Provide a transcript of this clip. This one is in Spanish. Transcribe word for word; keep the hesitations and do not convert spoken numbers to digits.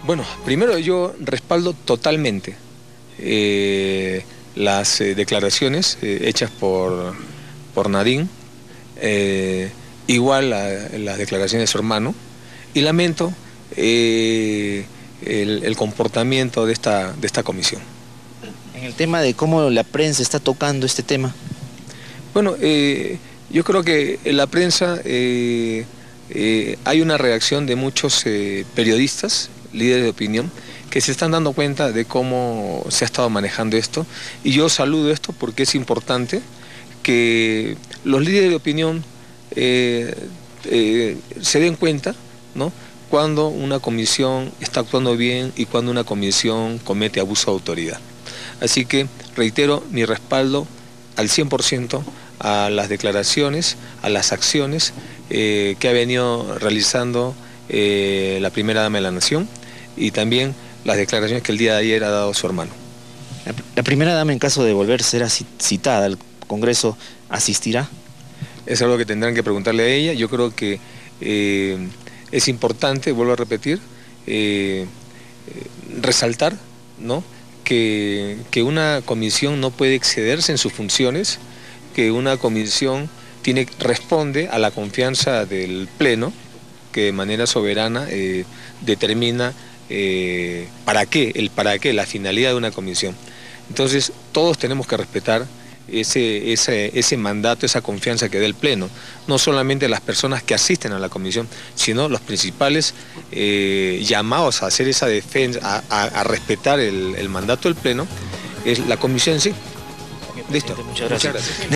Bueno, primero yo respaldo totalmente eh, las eh, declaraciones eh, hechas por, por Nadine, eh, igual a, las declaraciones de su hermano, y lamento eh, el, el comportamiento de esta, de esta comisión. En el tema de cómo la prensa está tocando este tema. Bueno, eh, yo creo que en la prensa eh, eh, hay una reacción de muchos eh, periodistas, líderes de opinión, que se están dando cuenta de cómo se ha estado manejando esto, y yo saludo esto porque es importante que los líderes de opinión eh, eh, se den cuenta, ¿no?, cuando una comisión está actuando bien y cuando una comisión comete abuso de autoridad. Así que reitero mi respaldo al cien por ciento a las declaraciones, a las acciones eh, que ha venido realizando eh, la primera dama de la Nación, y también las declaraciones que el día de ayer ha dado su hermano. La, la primera dama, en caso de volver a ser citada al Congreso, ¿asistirá? Es algo que tendrán que preguntarle a ella. Yo creo que eh, es importante, vuelvo a repetir, eh, eh, resaltar, ¿no?, que, que una comisión no puede excederse en sus funciones, que una comisión tiene, responde a la confianza del Pleno, que de manera soberana eh, determina eh, para qué, el para qué, la finalidad de una comisión. Entonces, todos tenemos que respetar ese, ese, ese mandato, esa confianza que da el Pleno, no solamente las personas que asisten a la comisión, sino los principales eh, llamados a hacer esa defensa, a, a, a respetar el, el mandato del Pleno, es la comisión en sí. Listo. Muchas gracias. Muchas gracias.